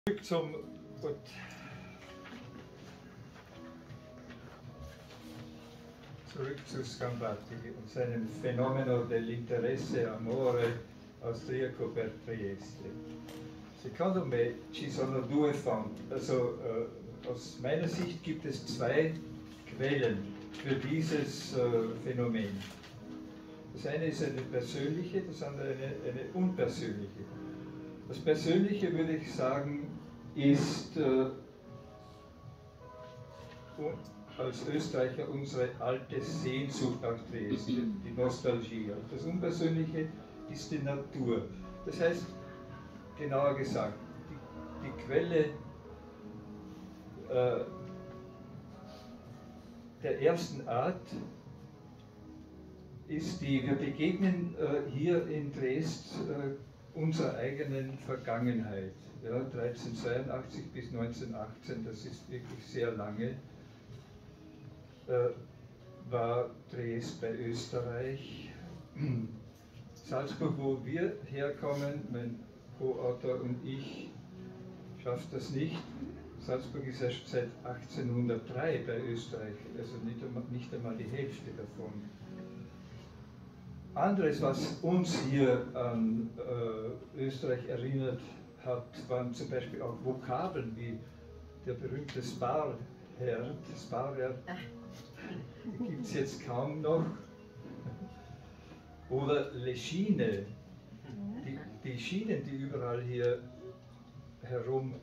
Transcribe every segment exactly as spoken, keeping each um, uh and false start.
Zurück zum gut. Zurück zu Scambati und seinem Fenomeno dell'interesse amore austriaco per Trieste. Secondo me ci sono due fonti, also äh, aus meiner Sicht gibt es zwei Quellen für dieses äh, Phänomen. Das eine ist eine persönliche, das andere eine, eine unpersönliche. Das Persönliche, würde ich sagen, ist äh, als Österreicher unsere alte Sehnsucht nach Trieste, die Nostalgie. Und das Unpersönliche ist die Natur. Das heißt, genauer gesagt, die, die Quelle äh, der ersten Art ist die, wir begegnen äh, hier in Dresden äh, unserer eigenen Vergangenheit. Ja, dreizehnhundertzweiundachtzig bis neunzehnhundertachtzehn, das ist wirklich sehr lange, äh, war Dresden bei Österreich. Salzburg, wo wir herkommen, mein Co-Autor und ich, schafft das nicht. Salzburg ist erst seit achtzehnhundertdrei bei Österreich, also nicht einmal, nicht einmal die Hälfte davon. Anderes, was uns hier an äh, Österreich erinnert hat, waren zum Beispiel auch Vokabeln wie der berühmte Sparherd. Sparherd gibt es jetzt kaum noch. Oder Leschine. Die, die Schienen, die überall hier herum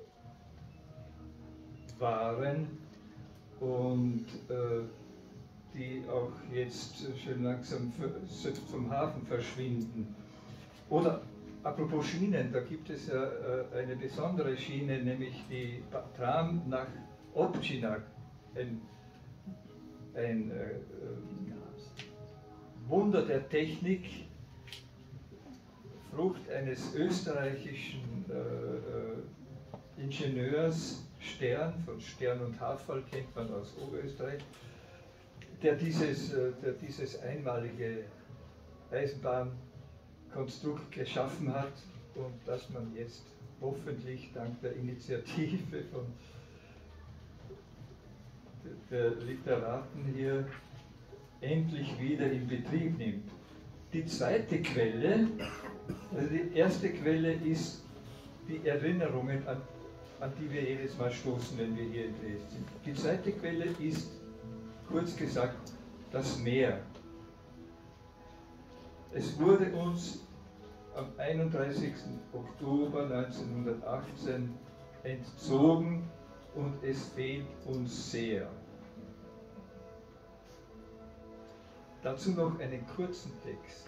waren und äh, die auch jetzt schön langsam vom Hafen verschwinden. Oder apropos Schienen, da gibt es ja äh, eine besondere Schiene, nämlich die Tram nach Obcinak, ein, ein äh, Wunder der Technik, Frucht eines österreichischen äh, Ingenieurs, Stern, von Stern und Hafall kennt man aus Oberösterreich, der dieses, der dieses einmalige Eisenbahnkonstrukt geschaffen hat und das man jetzt hoffentlich dank der Initiative von der Literaten hier endlich wieder in Betrieb nimmt. Die zweite Quelle, also die erste Quelle ist die Erinnerungen, an, an die wir jedes Mal stoßen, wenn wir hier in Dresden sind. Die zweite Quelle ist, kurz gesagt, das Meer. Es wurde uns am einunddreißigsten Oktober neunzehnhundertachtzehn entzogen und es fehlt uns sehr. Dazu noch einen kurzen Text.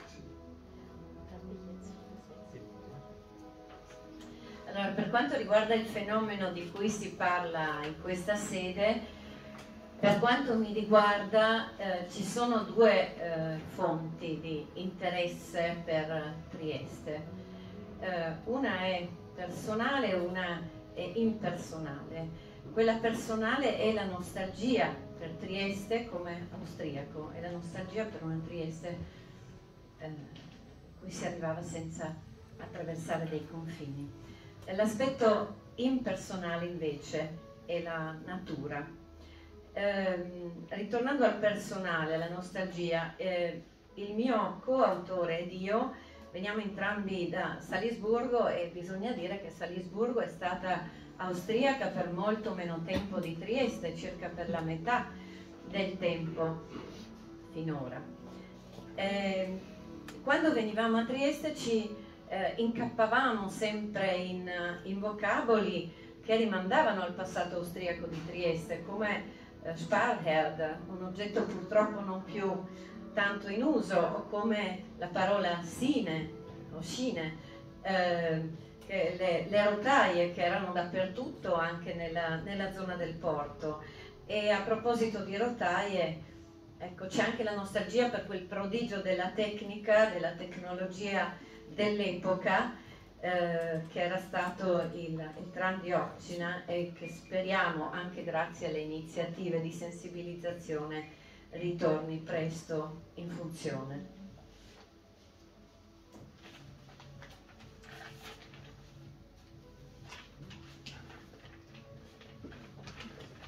Allora, per quanto riguarda il fenomeno di cui si parla in questa sede, per quanto mi riguarda eh, ci sono due eh, fonti di interesse per Trieste. Eh, una è personale e una è impersonale. Quella personale è la nostalgia per Trieste come austriaco, è la nostalgia per una Trieste eh, cui si arrivava senza attraversare dei confini. L'aspetto impersonale invece è la natura. Eh, ritornando al personale, alla nostalgia, eh, il mio coautore ed io veniamo entrambi da Salisburgo e bisogna dire che Salisburgo è stata austriaca per molto meno tempo di Trieste, circa per la metà del tempo finora. Eh, quando venivamo a Trieste ci eh, incappavamo sempre in, in vocaboli che rimandavano al passato austriaco di Trieste, come Sparherd, un oggetto purtroppo non più tanto in uso, o come la parola sine o scine, eh, che le, le rotaie che erano dappertutto anche nella, nella zona del porto. E a proposito di rotaie, ecco, c'è anche la nostalgia per quel prodigio della tecnica, della tecnologia dell'epoca, Eh, che era stato il, il tram di Obcina e che speriamo anche grazie alle iniziative di sensibilizzazione ritorni presto in funzione.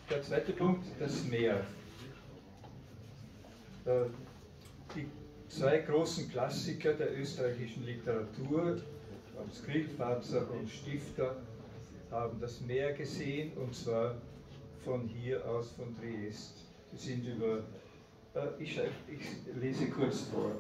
der zweite Punkt, das Meer. Äh, die zwei großen Klassiker der österreichischen Literatur, Franz Grillparzer und Stifter, haben das Meer gesehen, und zwar von hier aus, von Triest. Sie sind über, äh, ich, ich lese kurz vor.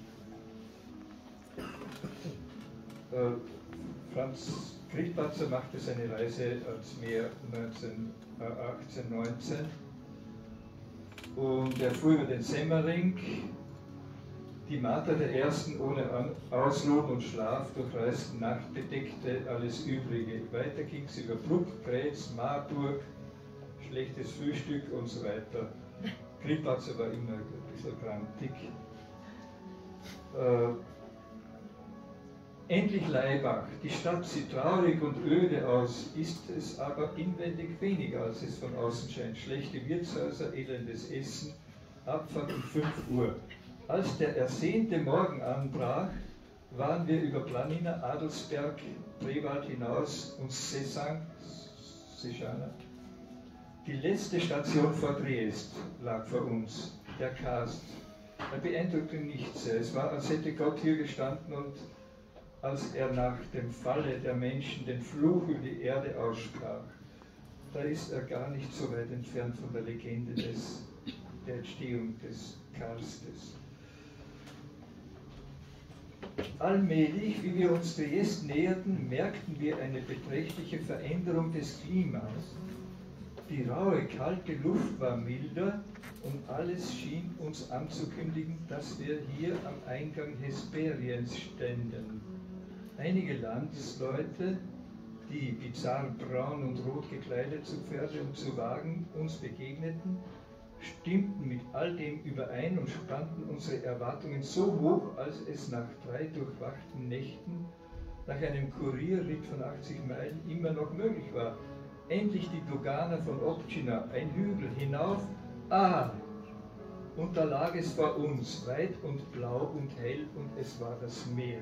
Äh, Franz Grillparzer machte seine Reise ans Meer neunzehnhundertachtzehn neunzehn und er fuhr über den Semmering. Die Marter der Ersten ohne Ausruhen und Schlaf durchreisten nachtbedeckte alles Übrige. Weiter ging es über Bruck, Grätz, Marburg, schlechtes Frühstück und so weiter. Grillparzer war immer ein bisschen grantig. Äh, endlich Laibach. Die Stadt sieht traurig und öde aus, ist es aber inwendig weniger, als es von außen scheint. Schlechte Wirtshäuser, elendes Essen, Abfahrt um fünf Uhr. Als der ersehnte Morgen anbrach, waren wir über Planina, Adelsberg, Prewald hinaus und Sesang, Sechana. Die letzte Station vor Triest lag vor uns, der Karst. Er beeindruckte nichts sehr. Es war, als hätte Gott hier gestanden und als er nach dem Falle der Menschen den Fluch über die Erde aussprach. Da ist er gar nicht so weit entfernt von der Legende des, der Entstehung des Karstes. Allmählich, wie wir uns Triest näherten, merkten wir eine beträchtliche Veränderung des Klimas. Die raue, kalte Luft war milder und alles schien uns anzukündigen, dass wir hier am Eingang Hesperiens ständen. Einige Landsleute, die bizarr braun und rot gekleidet zu Pferde und zu Wagen uns begegneten, stimmten mit all dem überein und spannten unsere Erwartungen so hoch, als es nach drei durchwachten Nächten, nach einem Kurierritt von achtzig Meilen, immer noch möglich war. Endlich die Dogana von Občina, ein Hügel hinauf, ah! Und da lag es vor uns, weit und blau und hell, und es war das Meer.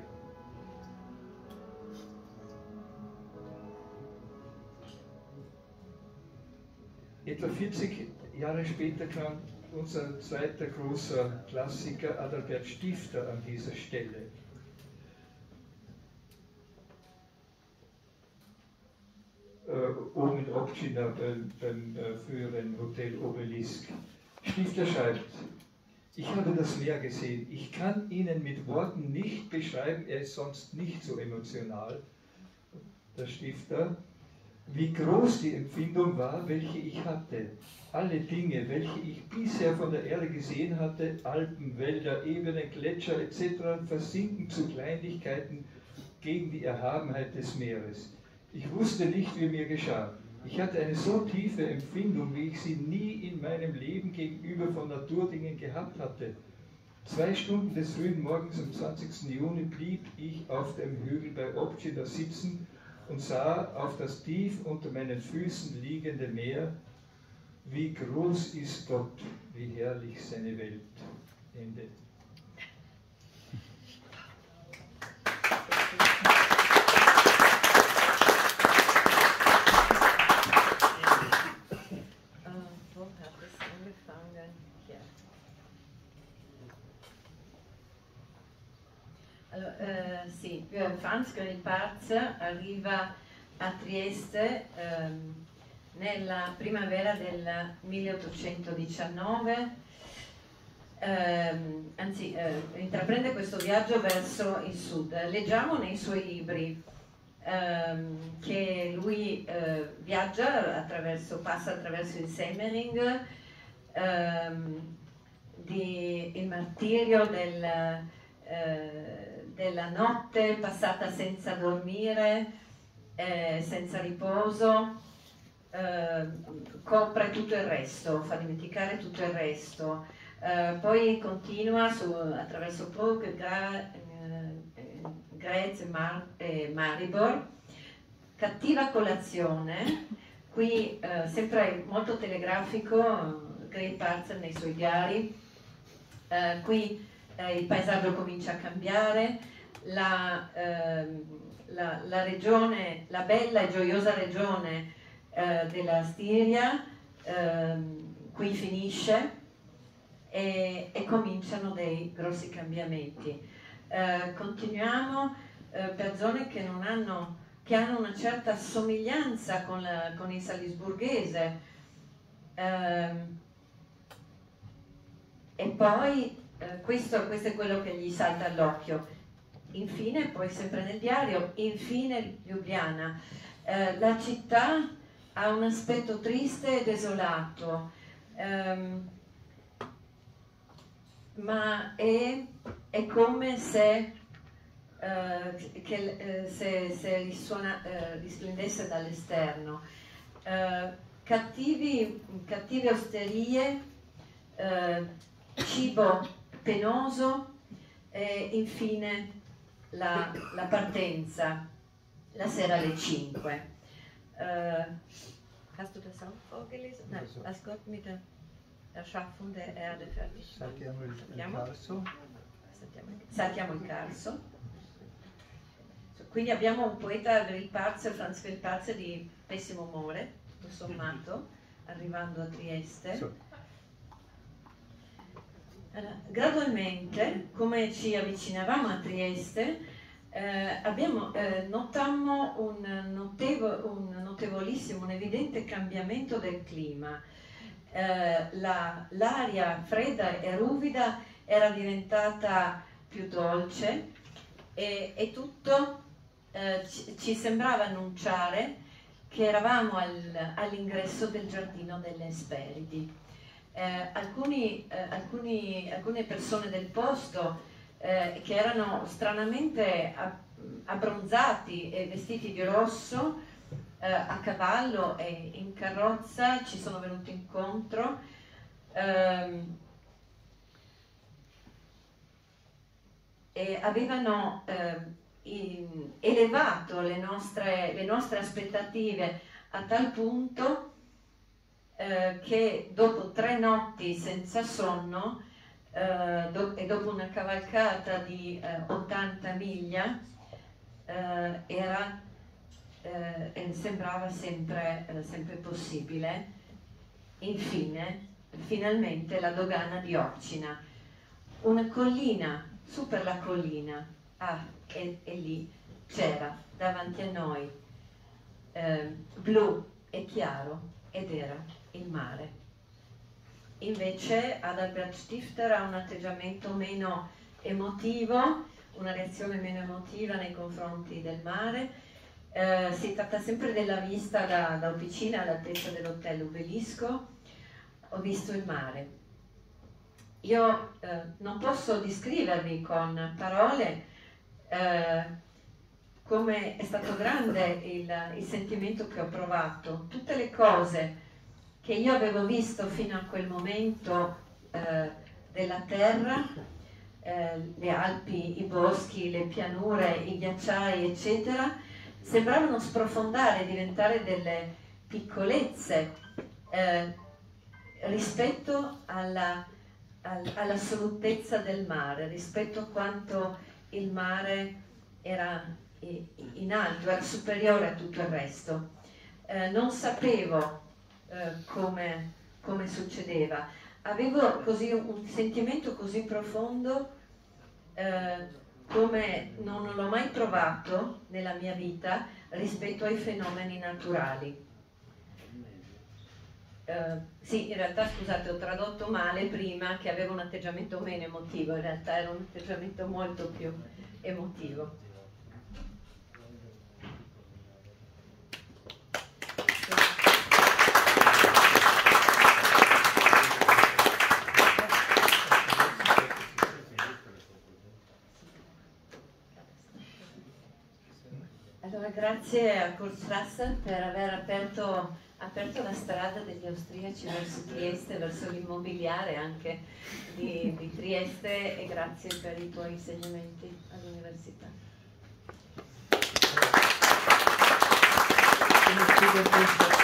Etwa vierzig Jahre später kam unser zweiter großer Klassiker Adalbert Stifter an dieser Stelle. Äh, oben in Občina, beim, beim äh, früheren Hotel Obelisk. Stifter schreibt: Ich habe das Meer gesehen. Ich kann Ihnen mit Worten nicht beschreiben, er ist sonst nicht so emotional, der Stifter, wie groß die Empfindung war, welche ich hatte. Alle Dinge, welche ich bisher von der Erde gesehen hatte, Alpen, Wälder, Ebenen, Gletscher et cetera, versinken zu Kleinigkeiten gegen die Erhabenheit des Meeres. Ich wusste nicht, wie mir geschah. Ich hatte eine so tiefe Empfindung, wie ich sie nie in meinem Leben gegenüber von Naturdingen gehabt hatte. Zwei Stunden des frühen Morgens am zwanzigsten Juni blieb ich auf dem Hügel bei Občina sitzen und sah auf das tief unter meinen Füßen liegende Meer. Wie groß ist Gott, wie herrlich seine Welt. Ende. Wo hat es angefangen? Ja. Allora, eh, sì, Franz Grillparzer arriva a Trieste ehm, nella primavera del milleottocentodiciannove, ehm, anzi eh, intraprende questo viaggio verso il sud. Leggiamo nei suoi libri ehm, che lui eh, viaggia attraverso, passa attraverso il Semmering, ehm, di, il martirio del, eh, della notte passata senza dormire, eh, senza riposo. Uh, copre tutto il resto, fa dimenticare tutto il resto, uh, poi continua su, attraverso Brugg, Gra, uh, Grätz e Mar, eh, Maribor. Cattiva colazione, qui uh, sempre molto telegrafico, uh, Grillparzer nei suoi diari, uh, qui uh, il paesaggio comincia a cambiare, la, uh, la, la regione, la bella e gioiosa regione Uh, della Stiria ehm, qui finisce e, e cominciano dei grossi cambiamenti. Eh, continuiamo eh, per zone che non hanno, che hanno una certa somiglianza con, la, con il salisburghese, eh, e poi eh, questo, questo è quello che gli salta all'occhio. Infine, poi sempre nel diario, infine Ljubljana. Eh, la città ha un aspetto triste e desolato, ehm, ma è, è come se, eh, che, eh, se, se risuona, eh, risplendesse dall'esterno. Eh, cattivi, cattive osterie, eh, cibo penoso e infine la, la partenza la sera alle cinque. Uh, hast du das auch vorgelesen? Nein, lass Gott mit der Erschaffung der Erde fertig machen. Saltiamo il, il Carso. Saltiamo il Carso. Quindi abbiamo un poeta Grillparzer, Franz Grillparzer di pessimo umore, tutto sommato, arrivando a Trieste. So. Allora, gradualmente, come ci avvicinavamo a Trieste, eh, abbiamo, eh, notammo un, notevo, un notevolissimo, un evidente cambiamento del clima. Eh, la, l'aria fredda e ruvida era diventata più dolce e, e tutto eh, ci, ci sembrava annunciare che eravamo al, all'ingresso del giardino delle Esperidi. Eh, alcuni, eh, alcuni, alcune persone del posto eh, che erano stranamente abbronzati e vestiti di rosso, eh, a cavallo e in carrozza ci sono venuti incontro, ehm, e avevano eh, in, elevato le nostre, le nostre aspettative a tal punto Eh, che dopo tre notti senza sonno eh, do- e dopo una cavalcata di eh, ottanta miglia eh, era, eh, sembrava sempre, eh, sempre possibile. Infine, finalmente la dogana di Orcina, una collina, su per la collina, ah, e, e lì c'era davanti a noi eh, blu e chiaro ed era il mare. Invece Adalbert Stifter ha un atteggiamento meno emotivo, una reazione meno emotiva nei confronti del mare. Eh, si tratta sempre della vista da, da Officina all'altezza dell'hotel Obelisco. Ho visto il mare. Io eh, non posso descrivervi con parole eh, come è stato grande il, il sentimento che ho provato. Tutte le cose che io avevo visto fino a quel momento eh, della terra, eh, le Alpi, i boschi, le pianure, i ghiacciai, eccetera, sembravano sprofondare, diventare delle piccolezze eh, rispetto alla, al, all'assolutezza del mare, rispetto a quanto il mare era in alto, era superiore a tutto il resto. Eh, non sapevo Uh, come, come succedeva. Avevo così un, un sentimento così profondo uh, come non l'ho mai provato nella mia vita rispetto ai fenomeni naturali. Uh, sì, in realtà scusate, ho tradotto male prima che avevo un atteggiamento meno emotivo, in realtà era un atteggiamento molto più emotivo. Allora, grazie a Kurzwasser per aver aperto, aperto la strada degli austriaci verso Trieste, verso l'immobiliare anche di, di Trieste, e grazie per i tuoi insegnamenti all'università.